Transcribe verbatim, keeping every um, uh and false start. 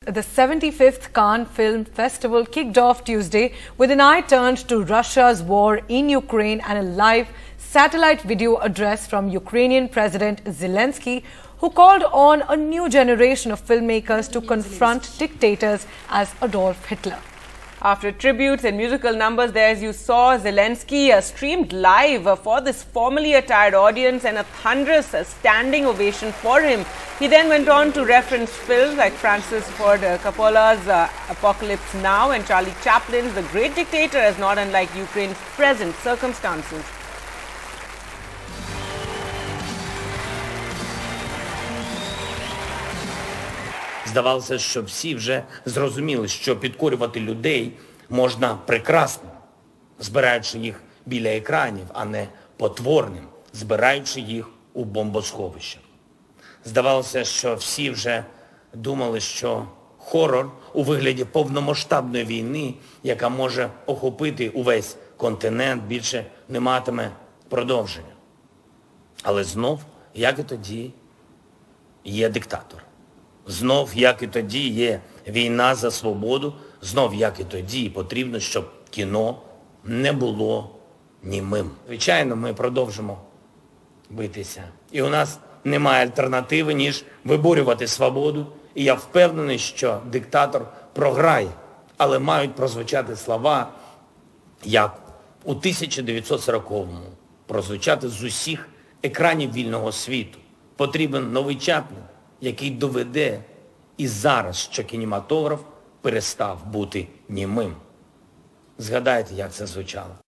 The seventy-fifth Cannes Film Festival kicked off Tuesday with an eye turned to Russia's war in Ukraine and a live satellite video address from Ukrainian President Zelensky, who called on a new generation of filmmakers to confront dictators as Adolf Hitler. After tributes and musical numbers there, as you saw, Zelensky uh, streamed live uh, for this formally attired audience and a thunderous uh, standing ovation for him. He then went on to reference films like Francis Ford uh, Coppola's uh, Apocalypse Now and Charlie Chaplin's The Great Dictator as not unlike Ukraine's present circumstances. Здавалося, що всі вже зрозуміли, що підкорювати людей можна прекрасно, збираючи їх біля екранів, а не потворним, збираючи їх у бомбосховищах. Здавалося, що всі вже думали, що хорор у вигляді повномасштабної війни, яка може охопити увесь континент, більше не матиме продовження. Але знов, як і тоді, є диктатор. Знов, як і тоді, є війна за свободу. Знов, як і тоді, потрібно, щоб кіно не було німим. Звичайно, ми продовжимо битися. І у нас немає альтернативи, ніж виборювати свободу. І я впевнений, що диктатор програє. Але мають прозвучати слова, як у тисяча дев'ятсот сороковому, прозвучати з усіх екранів вільного світу. Потрібен новий Chaplin, який доведе і зараз, що кінематограф перестав бути німим. Згадайте, як це звучало.